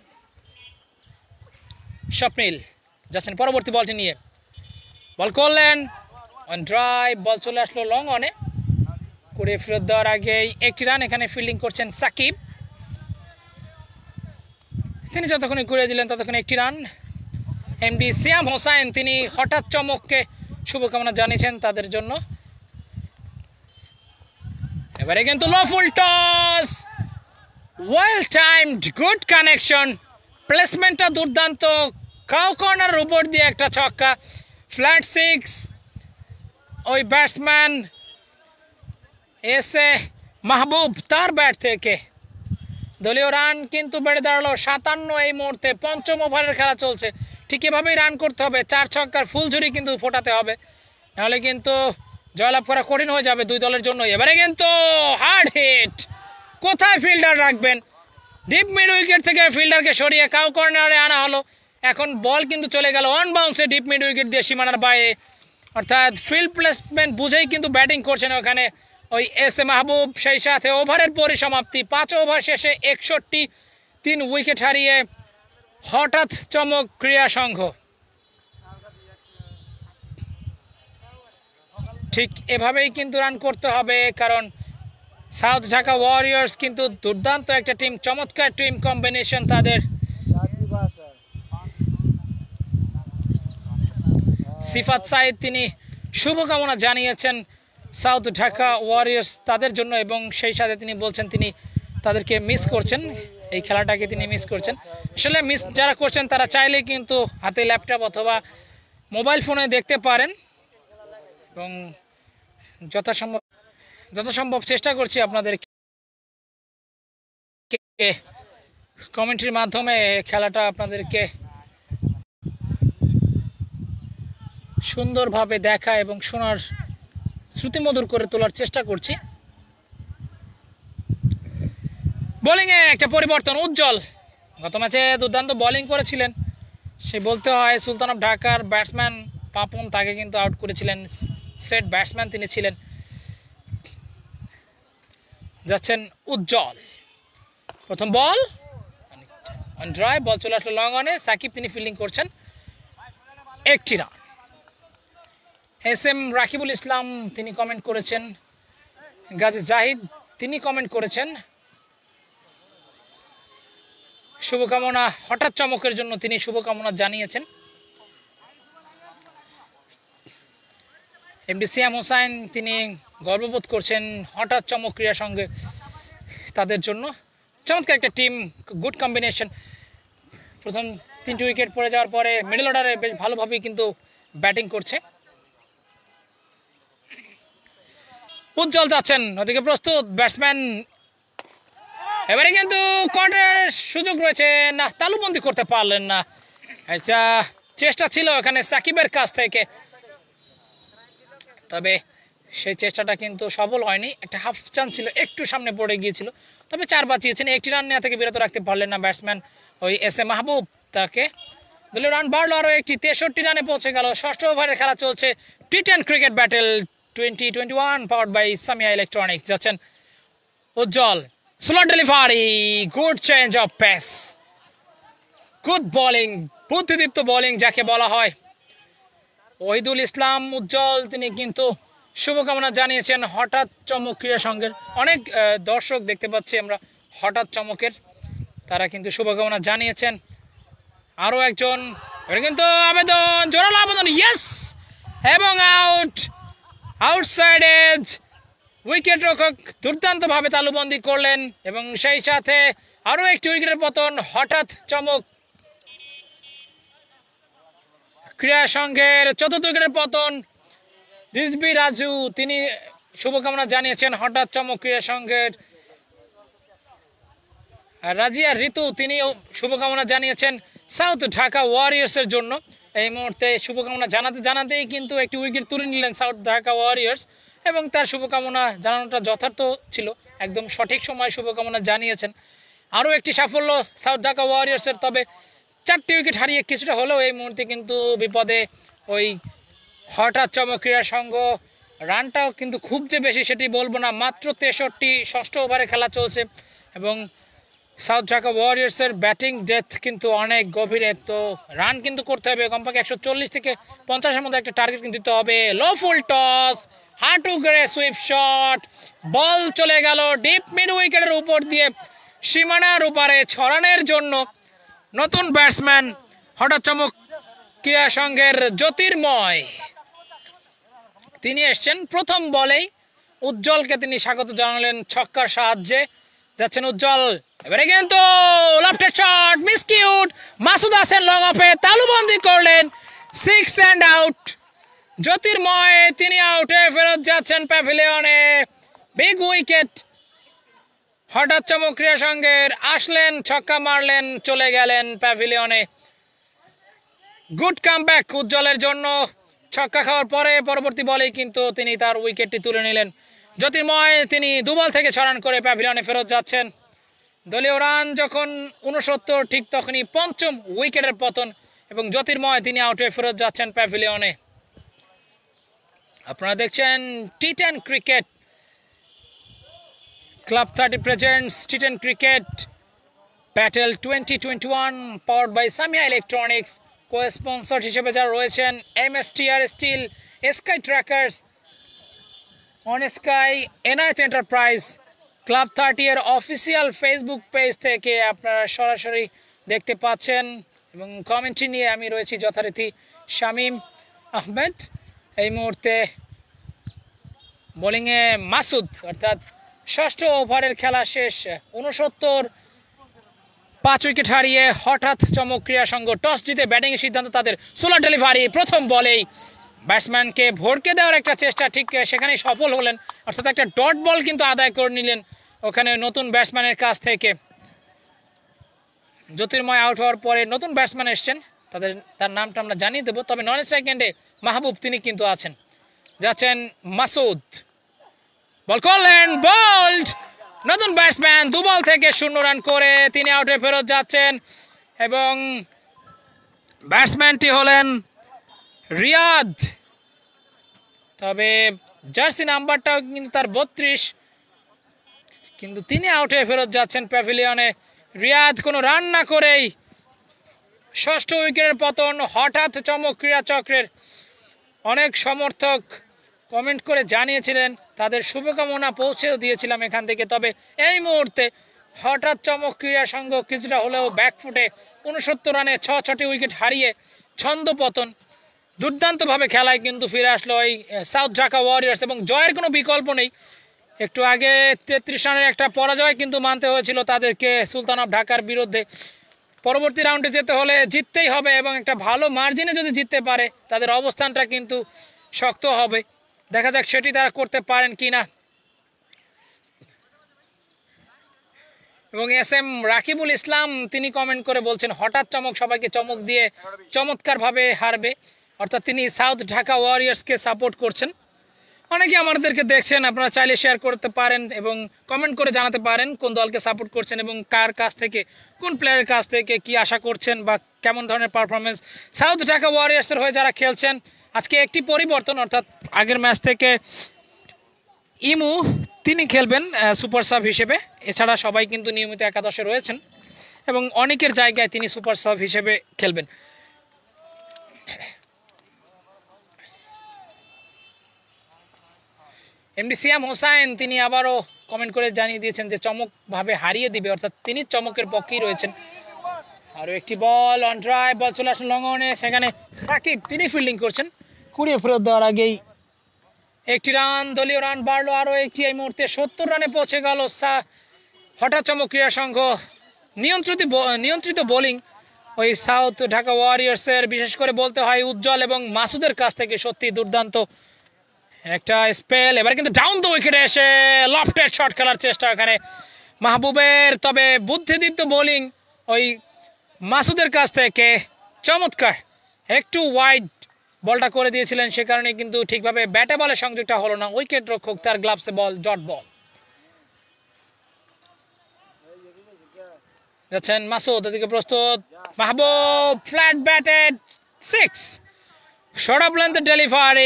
স্বপ্নিল যাচ্ছেন পরবর্তী বলটি নিয়ে, বল করলেন অন ড্রাইভ, বল চলে আসলো লং অনে, করে ফেরত দেওয়ার আগেই একটি রান। এখানে ফিল্ডিং করছেন সাকিব, তিনি যতক্ষণে করে দিলেন ততক্ষণে একটি রান। এমডি সিয়াম হোসাইন তিনি হঠাৎ চমককে শুভকামনা জানিয়েছেন তাদের জন্য। এবারে কিন্তু low full toss, well timed, good connection, প্লেসমেন্টটা দুর্দান্ত, কাউ কর্নারের উপর দিয়ে একটা ছক্কা, ফ্ল্যাট সিক্স। ওই ব্যাটসম্যান এস এ মাহবুব তার ব্যাট থেকে দলীয় রান কিন্তু বেড়ে দাঁড়ালো সাতান্ন। এই মুহূর্তে পঞ্চম ওভারের খেলা চলছে, ঠিক এভাবেই রান করতে হবে, চার ছক্কার ফুলঝুরি কিন্তু ফোটাতে হবে, নাহলে কিন্তু জয়লাভ করা কঠিন হয়ে যাবে দুই দলের জন্য। এবারে কিন্তু হার্ড হিট, কোথায় ফিল্ডার রাখবেন, ডিপ মিড উইকেট থেকে ফিল্ডারকে সরিয়ে কাউ কর্নারে আনা হলো। এখন বল কিন্তু চলে গেল অন বাউন্সে ডিপ মিড উইকেট দিয়ে সীমানার বাইরে, অর্থাৎ ফিল্ড প্লেসমেন্ট বুঝেই কিন্তু ব্যাটিং করছেন ওখানে ওই এস এ মাহবুব। সেই সাথে ওভারের পরিসমাপ্তি, পাঁচ ওভার শেষে একষট্টি, তিন উইকেট হারিয়ে হঠাৎ চমক ক্রীড়া সংঘ। ঠিক এভাবেই কিন্তু রান করতে হবে, কারণ সাউথ ঢাকা ওয়ারিয়র্স কিন্তু দুর্দান্ত একটা টিম, চমৎকার টিম কম্বিনেশন তাদের। সিফাত সাইদ তিনি শুভকামনা জানিয়েছেন সাউথ ঢাকা ওয়ারিয়র্স তাদের জন্য, এবং সেই সাথে তিনি বলছেন তিনি তাদেরকে মিস করছেন, এই খেলাটাকে তিনি মিস করছেন। আসলে মিস যারা করছেন তারা চাইলে কিন্তু হাতে ল্যাপটপ অথবা মোবাইল ফোনে দেখতে পারেন, এবং যথাসম্ভব যথাসম্ভব চেষ্টা করছি আপনাদেরকে কমেন্ট্রির মাধ্যমে খেলাটা আপনাদেরকে সুন্দরভাবে দেখা এবং শোনার শ্রুতিমধুর করে তোলার চেষ্টা করছি। বোলিংয়ে একটা পরিবর্তন, উজ্জ্বল গত ম্যাচে দুর্দান্ত বোলিং করেছিলেন, সে বলতে হয় সুলতান অফ ঢাকার ব্যাটসম্যান পাপন তাকে কিন্তু আউট করেছিলেন, সেট ব্যাটসম্যান তিনি ছিলেন। যাচ্ছেন উজ্জ্বল, প্রথম বল অন ড্রাইভ, বল চলে আসলো লং অনে, সাকিব তিনি ফিল্ডিং করছেন, একটি রান। এস এম রাকিবুল ইসলাম তিনি কমেন্ট করেছেন, গাজী জাহিদ তিনি কমেন্ট করেছেন শুভকামনা, হঠাৎ চমকের জন্য তিনি শুভকামনা জানিয়েছেন। এমডি সিয়াম হোসাইন তিনি গর্ববোধ করছেন হঠাৎ চমক ক্রীড়ার সঙ্গে তাদের জন্য, চমৎকার একটা টিম, গুড কম্বিনেশন। প্রথম তিনটি উইকেট পড়ে যাওয়ার পরে মিডল অর্ডারে বেশ ভালোভাবেই কিন্তু ব্যাটিং করছে। উজ্জ্বল যাচ্ছেন, ওদিকে প্রস্তুত ব্যাটসম্যান, এবারে কিন্তু কর্নারের সুযোগ রয়েছে, না তালুবন্দি করতে পারলেন না, আচ্ছা চেষ্টা ছিল এখানে সাকিবের কাছ থেকে, তবে সেই চেষ্টাটা কিন্তু সফল হয়নি, একটা হাফ চান্স ছিল, একটু সামনে পড়ে গিয়েছিল, তবে চার বাঁচিয়েছেন, একটি রান নেওয়া থেকে বিরত রাখতে পারলেন না ব্যাটসম্যান ওই এস এ মাহবুব তাকে। দলীয় রান বাড়লো আরও একটি, তেষট্টি রানে পৌঁছে গেল। ষষ্ঠ ওভারের খেলা চলছে, T ten cricket battle twenty twenty one powered by Samia electronics. যাচ্ছেন Ujjwal, slow delivery, good change of pace, good bowling, বুদ্ধিদীপ্ত বোলিং যাকে বলা হয়। ওহিদুল ইসলাম উজ্জ্বল তিনি কিন্তু শুভকামনা জানিয়েছেন হঠাৎ চমক ক্রীড়া সংঘের, অনেক দর্শক দেখতে পাচ্ছি আমরা হঠাৎ চমকের, তারা কিন্তু শুভকামনা জানিয়েছেন। আরও একজন, কিন্তু আবেদন, জোরালো আবেদন, ইয়েস, এবং আউট, আউটসাইড এজ, উইকেট রক্ষক দুর্দান্তভাবে তালুবন্দি করলেন, এবং সেই সাথে আরও একটি উইকেটের পতন, হঠাৎ চমক ক্রীড়া সংঘের চতুর্থ উইকেটের পতন। রিজবি রাজু তিনি শুভকামনা জানিয়েছেন হঠাৎ চমক ক্রীড়া সংঘের। রাজিয়া ঋতু তিনিও শুভকামনা জানিয়েছেন সাউথ ঢাকা ওয়ারিয়ার্সের জন্য। এই মুহূর্তে শুভকামনা জানাতে জানাতেই কিন্তু একটি উইকেট তুলে নিলেন সাউথ ঢাকা ওয়ারিয়ার্স, এবং তার শুভকামনা জানানোটা যথার্থ ছিল, একদম সঠিক সময় শুভকামনা জানিয়েছেন। আরও একটি সাফল্য সাউথ ঢাকা ওয়ারিয়ার্সের, তবে চারটি উইকেট হারিয়ে কিছুটা হলেও এই মুহূর্তে কিন্তু বিপদে ওই হঠাৎ চমক ক্রীড়া সংঘ। রানটাও কিন্তু খুব যে বেশি সেটি বলবো না, মাত্র তেষট্টি, ষষ্ঠ ওভারে খেলা চলছে, এবং সাউথ ঢাকা ওয়ারিয়ার্সের ব্যাটিং ডেথ কিন্তু অনেক গভীরে, তো রান কিন্তু করতে হবে কমপক্ষে একশো চল্লিশ থেকে পঞ্চাশের মধ্যে একটা টার্গেট কিন্তু দিতে হবে। লো ফুল টস, হাঁটু গেড়ে সুইপ শট, বল চলে গেল ডিপ মিড উইকেটের উপর দিয়ে সীমানার উপরে ছড়ানোর জন্য। নতুন ব্যাটসম্যান হঠাৎ চমক ক্রীড়া সংঘের জ্যোতির্ময় তিনি এসছেন প্রথম বলেই উজ্জ্বলকে তিনি স্বাগত জানালেন ছক্কার সাহায্যে। যাচ্ছেন উজ্জ্বল, এবারে কিন্তু লেফটের শট মিসকিউট। মাসুদ আছেন লং অফে, তালুবন্দি করলেন, সিক্স অ্যান্ড আউট। জ্যোতির্ময় তিনি আউটে ফেরত যাচ্ছেন প্যাভিলিয়নে। Big wicket. হঠাৎ চমক ক্রীড়া সংঘের আসলেন, ছক্কা মারলেন, চলে গেলেন প্যাভিলিয়নে। গুড কামব্যাক উজ্জ্বলের জন্য। ছক্কা খাওয়ার পরে পরবর্তী বলেই কিন্তু তিনি তার উইকেটটি তুলে নিলেন। জ্যোতির্ময় তিনি দুবল থেকে ছড়ান করে প্যাভিলিয়নে ফেরত যাচ্ছেন। দলীয় রান যখন উনসত্তর, ঠিক তখনই পঞ্চম উইকেটের পতন এবং জ্যোতির্ময় তিনি আউটে ফেরত যাচ্ছেন প্যাভিলিয়নে। আপনারা দেখছেন T ten cricket, club thirty presents T ten cricket battle twenty twenty one powered by Samia electronics. Co sponsor হিসেবে যারা রয়েছেন M S T R steel, sky trackers, one sky, Enayet enterprise. Club thirty এর অফিসিয়াল ফেসবুক পেজ থেকে আপনারা সরাসরি দেখতে পাচ্ছেন এবং কমেন্ট্রি নিয়ে আমি রয়েছি যথারীতি শামীম আহমেদ। এই মুহূর্তে বোলিংয়ে মাসুদ, অর্থাৎ ষষ্ঠ ওভারের খেলা শেষ, উনসত্তর, পাঁচ উইকেট হারিয়ে হঠাৎ চমক ক্রীড়া সংঘ টস জিতে ব্যাটিংয়ের সিদ্ধান্ত তাদের। সোলার ডেলিভারি প্রথম বলেই ব্যাটসম্যানকে ভরকে দেওয়ার একটা চেষ্টা, ঠিক সেখানেই সফল হলেন, অর্থাৎ একটা ডট বল কিন্তু আদায় করে নিলেন ওখানে নতুন ব্যাটসম্যানের কাছ থেকে। জ্যোতির্ময় আউট হওয়ার পরে নতুন ব্যাটসম্যান এসছেন, তাদের তার নামটা আমরা জানিয়ে দেবো, তবে নন সেকেন্ডে মাহবুব তিনি কিন্তু আছেন। যাচ্ছেন মাসুদ, বল করলেন, বোল্ড। নতুন ব্যাটসম্যান দু বল থেকে শূন্য রান করে তিনি আউটে ফেরত যাচ্ছেন এবং ব্যাটসম্যানটি হলেন রিয়াদ। তবে জার্সি নাম্বারটাও কিন্তু তার বত্রিশ, কিন্তু তিনি আউটে ফেরত যাচ্ছেন প্যাভিলিয়নে। রিয়াদ কোনো রান না করেই ষষ্ঠ উইকেটের পতন। হঠাৎ চমক ক্রীড়া চক্রের অনেক সমর্থক কমেন্ট করে জানিয়েছিলেন, তাদের শুভকামনা পৌঁছেও দিয়েছিলাম এখান থেকে। তবে এই মুহূর্তে হঠাৎ চমক ক্রীড়া সংঘ কিছুটা হলেও ব্যাকফুটে, উনসত্তর রানে ছ ছটি উইকেট হারিয়ে ছন্দ পতন। দুর্দান্তভাবে খেলায় কিন্তু ফিরে আসলো এই সাউথ ঢাকা ওয়ারিয়ার্স এবং জয়ের কোনো বিকল্প নেই। একটু আগে তেত্রিশ রানের একটা পরাজয় কিন্তু মানতে হয়েছিল তাদেরকে সুলতান অফ ঢাকার বিরুদ্ধে। পরবর্তী রাউন্ডে যেতে হলে জিততেই হবে এবং একটা ভালো মার্জিনে যদি জিততে পারে তাদের অবস্থানটা কিন্তু শক্ত হবে। দেখা যাক সেটি তারা করতে পারেন কিনা। এবং এস এম রাকিবুল ইসলাম তিনি কমেন্ট করে বলছেন হঠাৎ চমক সবাইকে চমক দিয়ে চমৎকারভাবে হারবে, অর্থাৎ তিনি সাউথ ঢাকা ওয়ারিয়ার্সকে সাপোর্ট করছেন। অনেকে আমাদেরকে দেখছেন, আপনারা চাইলে শেয়ার করতে পারেন এবং কমেন্ট করে জানাতে পারেন কোন দলকে সাপোর্ট করছেন এবং কার কাছ থেকে, কোন প্লেয়ারের কাছ থেকে কি আশা করছেন বা কেমন ধরনের পারফরমেন্স। সাউথ ঢাকা ওয়ারিয়ার্সের হয়ে যারা খেলছেন, আজকে একটি পরিবর্তন, অর্থাৎ আগের ম্যাচ থেকে ইমু তিনি খেলবেন সুপার সাব হিসেবে, এছাড়া সবাই কিন্তু নিয়মিত একাদশে রয়েছেন এবং অনেকের জায়গায় তিনি সুপার সাব হিসেবে খেলবেন। এমডি সিয়াম হোসাইন তিনি আবারও কমেন্ট করে জানিয়ে দিয়েছেন যে চমকভাবে হারিয়ে দিবে, অর্থাৎ তিনি চমকের পক্ষেই রয়েছেন। আরও একটি বল অন ড্রাইভ, বল চলে আসলো লং অনে, সেখানে সাকিব তিনি ফিল্ডিং করছেন, কুড়িয়ে ফেরত দেওয়ার আগেই একটি রান, দলীয় রান বাড়লো আরও একটি। এই মুহূর্তে সত্তর রানে পৌঁছে গেল হঠাৎ চমক ক্রীড়া সংঘ। নিয়ন্ত্রিত নিয়ন্ত্রিত বোলিং ওই সাউথ ঢাকা ওয়ারিয়ার্সের, বিশেষ করে বলতে হয় উজ্জ্বল এবং মাসুদের কাছ থেকে সত্যি দুর্দান্ত একটা স্পেল। এবার কিন্তু ডাউন দ্য উইকেটে এসে লফটেড শট খেলার চেষ্টা এখানে মাহবুবের, তবে বুদ্ধিদীপ্ত বোলিং ওই মাসুদের কাছ থেকে চমৎকার। একটু ওয়াইড বলটা করে দিয়েছিলেন, সে কারণে কিন্তু ঠিকভাবে ব্যাটে বলে সংযোগটা হলো না। উইকেট রক্ষক তার গ্লাভসে বল, ডট বল। যাচ্ছেন মাসুদ, এদিকে প্রস্তুত Mahbub, flat batted, six, short of length delivery.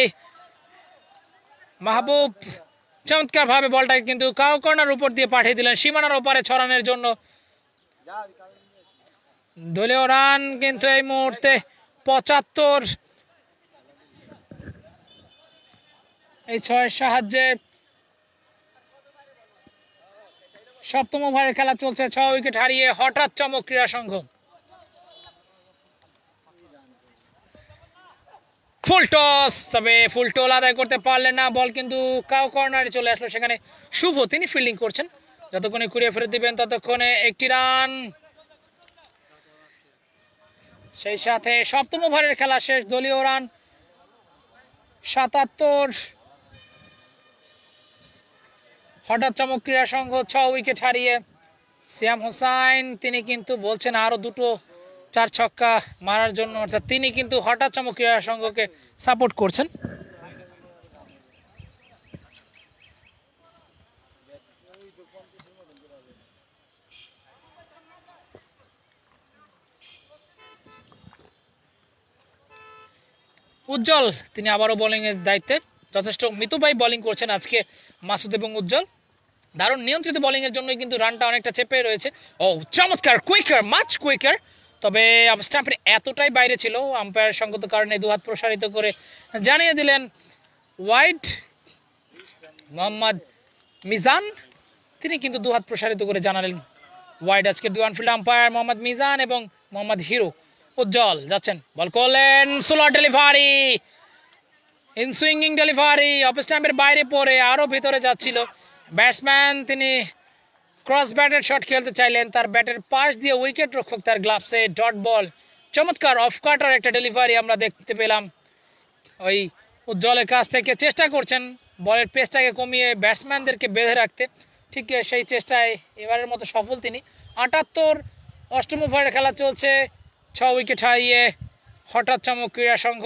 Mahbub চমৎকার ভাবে বলটাকে কিন্তু কাউ কর্নার উপর দিয়ে পাঠিয়ে দিলেন সীমানার ওপারে ছড়ানোর জন্য। দলীয় রান কিন্তু এই মুহূর্তে পঁচাত্তর। এই ছয়ের সাহায্যে সপ্তম ওভারের খেলা চলছে, ছ উইকেট হারিয়ে হঠাৎ চমক ক্রীড়া সংঘ। ফুল টস, তবে ফুল টোল আদায় করতে পারলেন না। বল কিন্তু কাউ কর্নারে চলে আসলো, সেখানে শুভ তিনি ফিল্ডিং করছেন। যতক্ষণে কুড়িয়ে ফেরত দিবেন ততক্ষণে একটি রান। সেই সাথে সপ্তম ওভারের খেলা শেষ, দলীয় রান সাতাত্তর। হঠাৎ চমক ক্রীড়া সংঘ ছ উইকেট হারিয়ে সিয়াম হোসাইন তিনি কিন্তু বলছেন আরো দুটো চার ছক্কা মারার জন্য, অর্থাৎ তিনি কিন্তু হঠাৎ চমক ক্রীড়া সংঘকে সাপোর্ট করছেন। উজ্জ্বল তিনি আবারও বোলিং এর দায়িত্বে, যথেষ্ট মিতুভাই বোলিং করছেন আজকে মাসুদ এবং উজ্জ্বল। দারুণ নিয়ন্ত্রিত বোলিং এর জন্যই কিন্তু রানটা অনেকটা চেপে রয়েছে। ও চমৎকার, কুইকার, মাচ কুইকার, তবে স্টাম্পের এতটাই বাইরে ছিল, আম্পায়ার সঙ্গত কারণে দুহাত প্রসারিত করে জানিয়ে দিলেন ওয়াইড। মোহাম্মদ মিজান তিনি কিন্তু দুহাত প্রসারিত করে জানালেন ওয়াইড। আজকে দুই অনফিল্ড আম্পায়ার মোহাম্মদ মিজান এবং মোহাম্মদ হিরো। উজ্জ্বল যাচ্ছেন, বল করলেন, slow delivery, in swinging delivery, off স্টাম্পের বাইরে পড়ে আরও ভিতরে যাচ্ছিল। ব্যাটসম্যান তিনি ক্রস ব্যাটের শট খেলতে চাইলেন, তার ব্যাটের পাশ দিয়ে উইকেট রক্ষক তার গ্লাভসে ডট বল। চমৎকার অফ কাটার একটা ডেলিভারি আমরা দেখতে পেলাম ওই উজ্জ্বলের কাছ থেকে। চেষ্টা করছেন বলের পেসটাকে কমিয়ে ব্যাটসম্যানদেরকে বেঁধে রাখতে, ঠিক সেই চেষ্টায় এবারের মতো সফল তিনি। আটাত্তর, অষ্টম ওভারের খেলা চলছে, ছ উইকেট হারিয়ে হঠাৎ চমক ক্রীড়া সংঘ।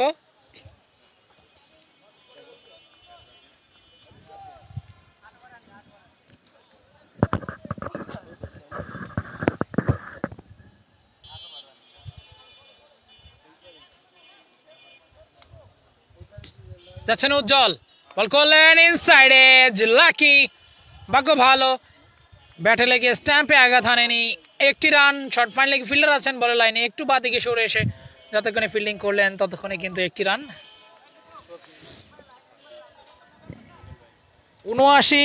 যাচ্ছেন উজ্জ্বল, বল করলেন ইনসাইড এজ, লাকি, ভাগ্য ভালো, ব্যাটে লেগে স্ট্যাম্পে আঘাত হানেনি। একটি রান, শর্ট ফাইন লেগে ফিল্ডার আছেন বলের লাইনে, একটু বাঁ দিকে সরে এসে যতক্ষণে ফিল্ডিং করলেন ততক্ষণে কিন্তু একটি রান। উনআশি,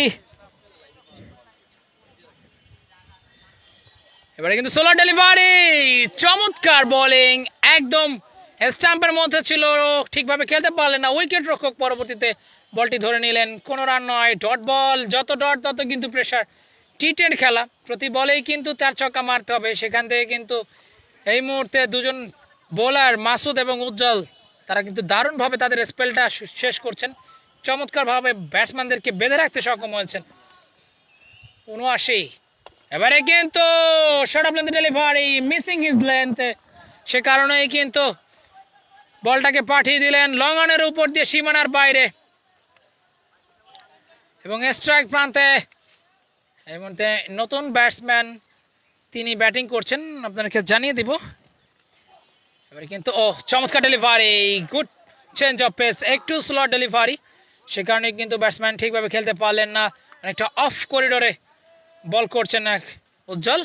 এবারে কিন্তু সোলার ডেলিভারি, চমৎকার বোলিং, একদম স্টাম্পের মধ্যে ছিল, ঠিকভাবে খেলতে পারলেন না উইকেট রক্ষক। পরবর্তীতে বলটি ধরে নিলেন, কোনো রান নয়, ডট বল, যত ডট তত কিন্তু প্রেশার। টি টেন্ট খেলা, প্রতি বলেই কিন্তু চার ছক্কা মারতে হবে, সেখান থেকে কিন্তু এই মুহূর্তে দুজন বোলার মাসুদ এবং উজ্জ্বল তারা কিন্তু দারুণভাবে তাদের স্পেলটা শেষ করছেন, চমৎকারভাবে ব্যাটসম্যানদেরকে বেঁধে রাখতে সক্ষম হয়েছেন। উনআশি, এবারে কিন্তু short of length delivery, missing his length, সে কারণেই কিন্তু বলটাকে পাঠিয়ে দিলেন লং অনের উপর দিয়ে সীমানার বাইরে এবং স্ট্রাইক প্রান্তে। এই মুহূর্তে নতুন ব্যাটসম্যান তিনি ব্যাটিং করছেন, আপনাদেরকে জানিয়ে দিব। এবারে কিন্তু ও চমৎকার delivery, good change of pace, একটু স্লো ডেলিভারি, সে কারণে কিন্তু ব্যাটসম্যান ঠিকভাবে খেলতে পারলেন না, অনেকটা অফ করিডোরে বল করছেন না Ujjal.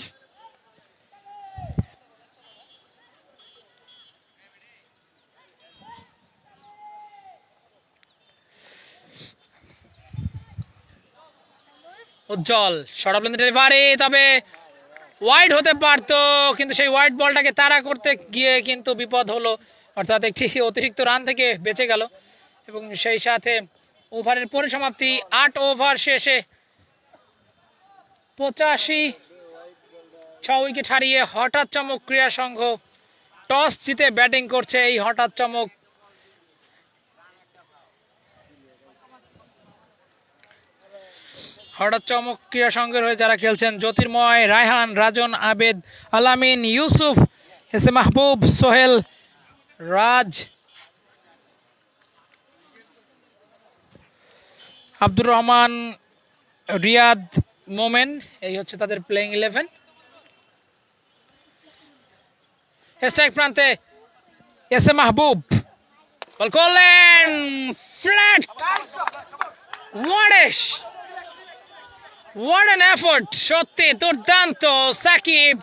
Ujjal short of length delivery, তবে ওয়াইড হতে পারতো, কিন্তু সেই ওয়াইড বলটাকে তাড়া করতে গিয়ে কিন্তু বিপদ হলো, অর্থাৎ একটি অতিরিক্ত রান থেকে বেঁচে গেল। এবং সেই সাথে ওভারের পরিসমাপ্তি, আট ওভার শেষে পঁচাশি, ছ উইকেট হারিয়ে হঠাৎ চমক ক্রীড়া সংঘ টস জিতে ব্যাটিং করছে। এই হঠাৎ চমক হঠাৎ চমক ক্রীড়া সংঘের হয়ে যারা খেলছেন, জ্যোতির্ময়, রায়হান, রাজন, আবেদ, আলামিন, ইউসুফ, এস এ মাহবুব, সোহেল, রাজ, আব্দুর রহমান, রিয়াদ, মোমেন, এই হচ্ছে তাদের প্লেইং ইলেভেন। স্ট্রাইক প্রান্তে এস এ মাহবুব, বল করলেন ফ্ল্যাট, ওয়ারেশ, হোয়াট অ্যান এফোর্ট, সত্যি দুর্দান্ত। সাকিব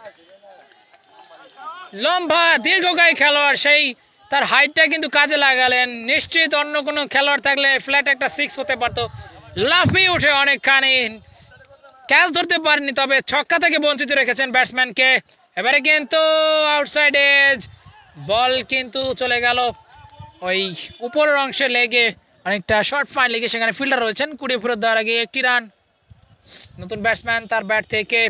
লম্বা দীর্ঘকায়ী খেলোয়াড়, সেই তার হাইটটা কিন্তু কাজে লাগালেন। নিশ্চিত অন্য কোনো খেলোয়াড় থাকলে ফ্ল্যাট একটা সিক্স হতে পারতো, লাফিয়ে উঠে অনেকখানি, ক্যাচ ধরতে পারেনি, তবে ছক্কা থেকে বঞ্চিত রেখেছেন ব্যাটসম্যানকে। এবারে কিন্তু আউটসাইড এজ, বল কিন্তু চলে গেল ওই উপরের অংশে লেগে অনেকটা শর্ট ফাইন লেগে সেখানে ফিল্ডার রয়েছেন, কুড়িয়ে ফেরত দেওয়ার আগে একটি রান। নতুন ব্যাটসম্যান তার ব্যাট থেকে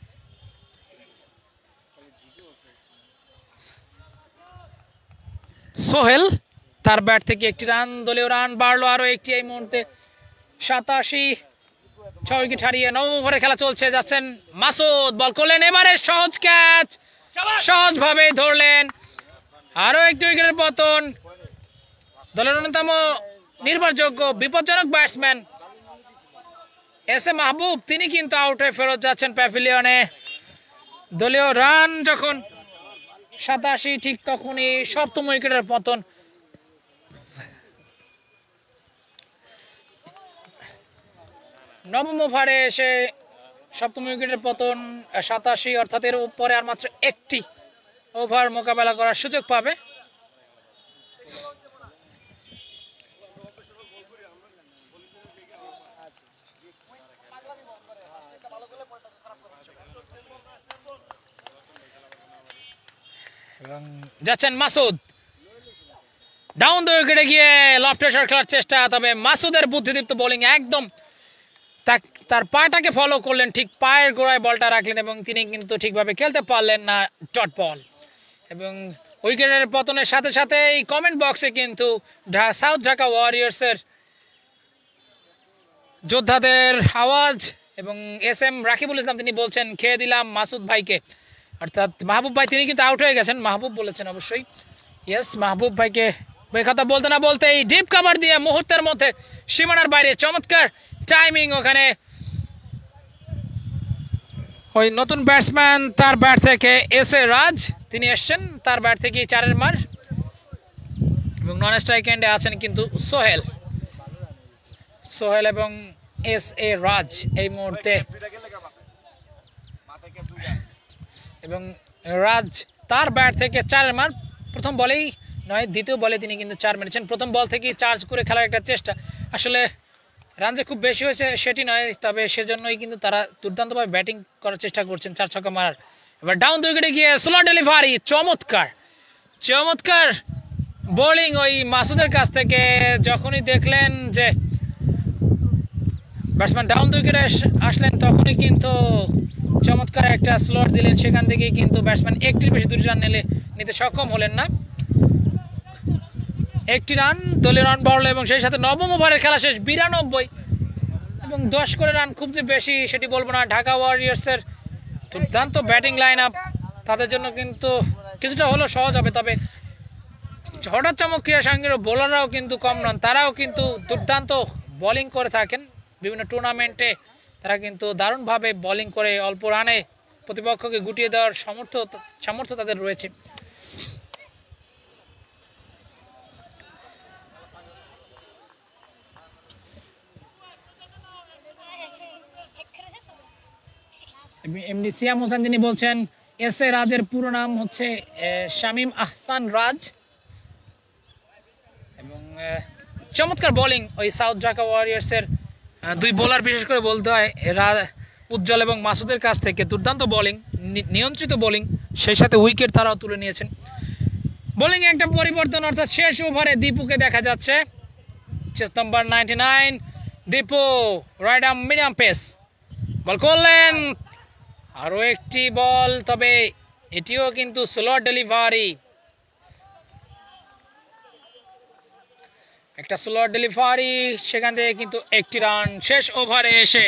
সোহেল, তার ব্যাট থেকে একটি রান, দলীয় রান বাড়লো আরো একটি এই মুহূর্তে সাতাশি। ছয় উইকেট হারিয়ে নবম ওভারে খেলা চলছে, যাচ্ছেন মাসুদ, বল করলেন এবারে সহজ ক্যাচ, সহজভাবে ধরলেন, আরো একটি উইকেটের পতন। দলের অন্যতম নির্ভরযোগ্য বিপজ্জনক ব্যাটসম্যান এস এ মাহবুব তিনি কিন্তু আউট হয়ে ফেরত যাচ্ছেন প্যাভিলিয়নে। দলীয় রান যখন সাতাশি, ঠিক তখনই সপ্তম উইকেটের পতন। নবম ওভারে এসে সপ্তম উইকেটের পতন, সাতাশি, অর্থাৎ এর উপরে আর মাত্র একটি ওভার মোকাবেলা করার সুযোগ পাবে। এবং যাচ্ছেন মাসুদ, ডাউন দ্য উইকেটে গিয়ে লফটে শট খেলার চেষ্টা, তবে মাসুদের বুদ্ধিদীপ্ত বোলিং একদম তার পাটাকে ফলো করলেন, ঠিক পায়ের গোড়ায় বলটা রাখলেন এবং তিনি কিন্তু ঠিকভাবে খেলতে পারলেন না ডট বল। এবং উইকেটের পতনের সাথে সাথে এই কমেন্ট বক্সে কিন্তু সাউথ ঢাকা ওয়ারিয়র্সের যোদ্ধাদের আওয়াজ এবং এস এম রাকিবুল ইসলাম তিনি বলছেন খেয়ে দিলাম মাসুদ ভাইকে, অর্থাৎ মাহবুব ভাই তিনি কিন্তু আউট হয়ে গেছেন, মাহবুব বলেছেন অবশ্যই, ইয়েস মাহবুব ভাইকে কথা বলতে না বলতে এই ডিপ কাভার দিয়ে মুহূর্তের মধ্যে সীমানার বাইরে চমৎকার টাইমিং। ওখানে ওই নতুন ব্যাটসম্যান তার ব্যাট থেকে এস এ রাজ তিনি এসছেন, তার ব্যাট থেকে চারের মার এবং নন স্ট্রাইক এন্ডে আছেন কিন্তু সোহেল সোহেল এবং এস এ রাজ এই মুহূর্তে। এবং রাজ তার ব্যাট থেকে চারের মার, প্রথম বলেই নয় দ্বিতীয় বলে তিনি কিন্তু চার মেরেছেন। প্রথম বল থেকেই চার্জ করে খেলার একটা চেষ্টা, আসলে রান যে খুব বেশি হয়েছে সেটি নয়, তবে সেজন্যই কিন্তু তারা দুর্দান্তভাবে ব্যাটিং করার চেষ্টা করছেন, চার ছক্কা মারার। এবার ডাউন দ্য উইকেটে গিয়ে স্লো ডেলিভারি, চমৎকার চমৎকার বোলিং ওই মাসুদের কাছ থেকে। যখনই দেখলেন যে ব্যাটসম্যান ডাউন দ্য উইকেটে আসলেন তখনই কিন্তু চমৎকার একটা স্লট দিলেন, সেখান থেকেই কিন্তু ব্যাটসম্যান একটির বেশি দুটি রান নিলে নিতে সক্ষম হলেন না। একটি রান দলীয় রান বাড়লো এবং সেই সাথে নবম ওভারের খেলা শেষ, বিরানব্বই এবং দশ করে রান খুব যে বেশি সেটি বলবো না। ঢাকা ওয়ারিয়র্সের দুর্দান্ত ব্যাটিং লাইন আপ, তাদের জন্য কিন্তু কিছুটা হলেও সহজ হবে, তবে হঠাৎ চমক ক্রীড়া সঙ্গের বোলাররাও কিন্তু কম নন, তারাও কিন্তু দুর্দান্ত বোলিং করে থাকেন বিভিন্ন টুর্নামেন্টে, তারা কিন্তু দারুণভাবে বোলিং করে অল্প রানে প্রতিপক্ষকে গুটিয়ে দেওয়ার সামর্থ্য সামর্থ্য তাদের রয়েছে। এমনি সিয়াম হোসেন তিনি বলছেন এস এ রাজের পুরো নাম হচ্ছে শামীম আহসান রাজ। এবং চমৎকার বোলিং ওই সাউথ ঢাকা ওয়ারিয়র্সের দুই বোলার, বিশেষ করে বলতে হয় উজ্জ্বল এবং মাসুদের কাছ থেকে দুর্দান্ত বোলিং, নিয়ন্ত্রিত বোলিং, সেই সাথে উইকেট তারাও তুলে নিয়েছেন। বোলিং একটা পরিবর্তন, অর্থাৎ শেষ ওভারে দীপুকে দেখা যাচ্ছে, chest number ninety nine Dipu, right arm medium pace, ball করলেন আরও একটি বল, তবে এটিও কিন্তু স্লো ডেলিভারি, একটা স্লো ডেলিভারি, সেখান থেকে কিন্তু একটি রান। শেষ ওভারে এসে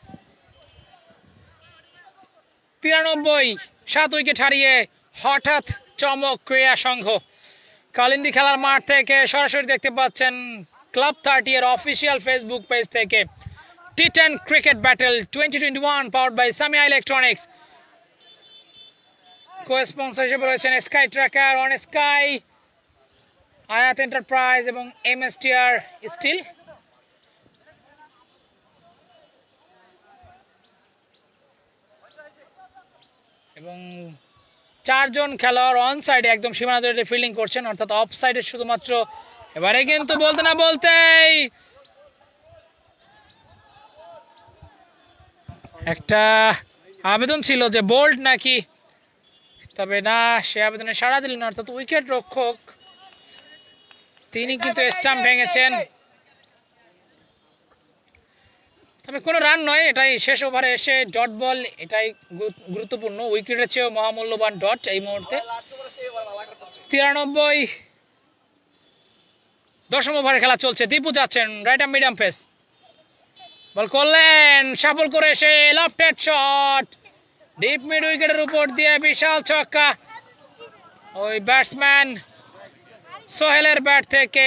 তিরানব্বই, সাত উইকেট হারিয়ে হঠাৎ চমক ক্রীড়া সংঘ। কালিন্দী খেলার মাঠ থেকে সরাসরি দেখতে পাচ্ছেন ক্লাব থার্টি এর অফিসিয়াল ফেসবুক পেজ থেকে T ten cricket battle twenty twenty one powered by Samia electronics. Co sponsor হিসেবে রয়েছেন sky tracker, on sky, Ayat enterprise এবং M S T R steel. এবং চারজন খেলোয়াড় অন সাইডে একদম সীমানা ধরে ফিল্ডিং করছেন, অর্থাৎ অফ সাইডে শুধুমাত্র। এবারে কিন্তু বলতে না বলতেই একটা আবেদন ছিল যে বোল্ড নাকি, তবে না, সে আবেদনে সাড়া দিলেন, অর্থাৎ উইকেট রক্ষক তিনি কিন্তু স্টাম্প ভেঙেছেন, তবে কোনো রান নয়, এটাই শেষ ওভারে এসে ডট বল, এটাই গুরুত্বপূর্ণ। উইকেটের চেয়েও মহামূল্যবান ডট এই মুহূর্তে। তিরানব্বই দশম ওভারে খেলা চলছে। দীপু যাচ্ছেন right arm medium pace, ball করলেন সাফল করে এসে লেফট শট ডিপ মিড উইকেটের উপর দিয়ে বিশাল ছক্কা ওই ব্যাটসম্যান সোহেলের ব্যাট থেকে।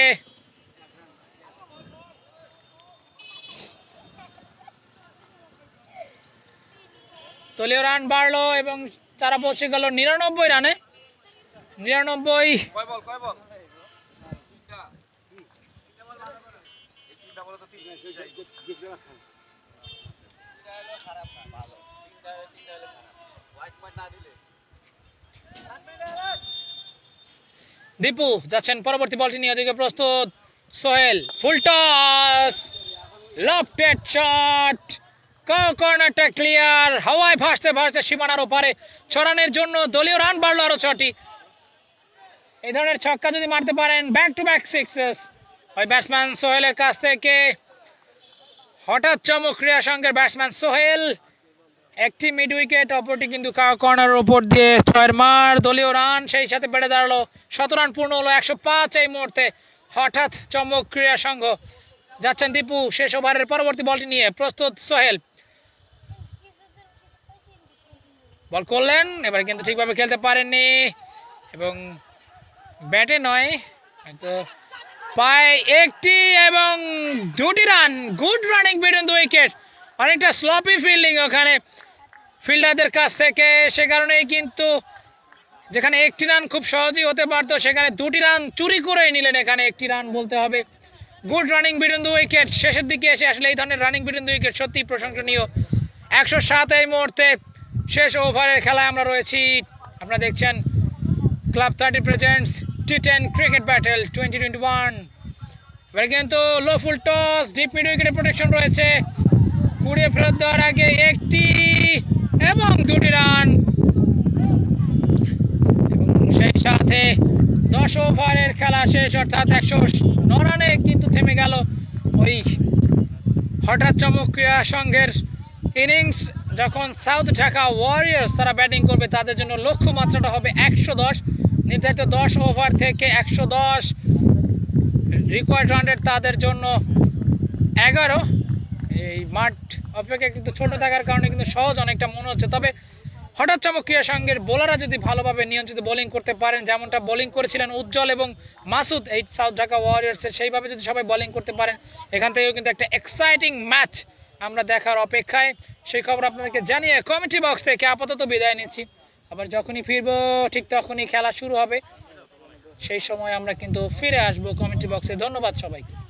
দলীয় রান বাড়লো এবং তারা পৌঁছে গেল নিরানব্বই রানে। নিরানব্বই দীপু যাচ্ছেন পরবর্তী বলটি নিয়ে, ওদিকে প্রস্তুত Sohel, full toss left shot, কর্নারটা ক্লিয়ার, হাওয়ায় ভাসতে ভাসতে সীমানার ওপারে ছড়ানোর জন্য দলীয় রান বাড়লো আরো ছটি। এই ধরনের ছক্কা যদি মারতে পারেন ব্যাক টু ব্যাক সিক্সেস ওই ব্যাটসম্যান সোহেলের কাছ থেকে। হঠাৎ চমক ক্রীড়া সংঘের ব্যাটসম্যান সোহেল, একটি মিড উইকেট, অপরটি কিন্তু কর্নারের উপর দিয়ে ছয়ের মার, দলীয় রান সেই সাথে বেড়ে দাঁড়ালো শত রান পূর্ণ হলো একশো পাঁচ এই মুহূর্তে। হঠাৎ চমক ক্রীড়া সংঘ। যাচ্ছেন দীপু শেষ ওভারের পরবর্তী বলটি নিয়ে, প্রস্তুত সোহেল, বল করলেন, এবার কিন্তু ঠিকভাবে খেলতে পারেননি এবং ব্যাটে নয় তো পায় একটি এবং দুটি run. Good running between the wicket, অনেকটা স্লপি ফিল্ডিং ওখানে ফিল্ডারদের কাছ থেকে, সে কারণেই কিন্তু যেখানে একটি রান খুব সহজেই হতে পারতো সেখানে দুটি রান চুরি করে নিলেন, এখানে একটি রান বলতে হবে। Good running between the wicket, শেষের দিকে এসে আসলে এই ধরনের রানিং বিটুইন দ্য উইকেট সত্যি প্রশংসনীয়। একশো সাত এই মুহূর্তে শেষ ওভারের খেলায় আমরা রয়েছি। আপনারা দেখছেন club thirty presents T ten cricket battle twenty twenty one. এবার কিন্তু low full toss, deep mid উইকেটের প্রোটেকশন রয়েছে, কুড়িয়ে ফেরত দেওয়ার আগে একটি এবং দুটি রান এবং সেই সাথে দশ ওভারের খেলা শেষ, অর্থাৎ একশো ন রানে কিন্তু থেমে গেল ওই হঠাৎ চমক ক্রীড়া সংঘের ইনিংস। যখন সাউথ ঢাকা ওয়ারিয়ার্স তারা ব্যাটিং করবে তাদের জন্য লক্ষ্যমাত্রাটা হবে একশো দশ, নির্ধারিত দশ ওভার থেকে একশো দশ, রিকোয়ার্ড রান রেট তাদের জন্য এগারো। এই মাঠ অপেক্ষা কিন্তু ছোট থাকার কারণে কিন্তু সহজ অনেকটা মনে হচ্ছে, তবে হঠাৎ চমক ক্রীড়া সংঘের বোলাররা যদি ভালোভাবে নিয়ন্ত্রিত বোলিং করতে পারেন, যেমনটা বোলিং করেছিলেন উজ্জ্বল এবং মাসুদ এই সাউথ ঢাকা ওয়ারিয়ার্সের, সেইভাবে যদি সবাই বোলিং করতে পারেন এখান থেকেও কিন্তু একটা এক্সাইটিং ম্যাচ আমরা দেখার অপেক্ষায়। সেই খবর আপনাদেরকে জানিয়ে কমেন্ট্রি বক্স থেকে আপাতত বিদায় নিচ্ছি। আবার যখনই ফিরবো ঠিক তখনই খেলা শুরু হবে, সেই সময় আমরা কিন্তু ফিরে আসবো কমেন্ট্রি বক্সে। ধন্যবাদ সবাইকে।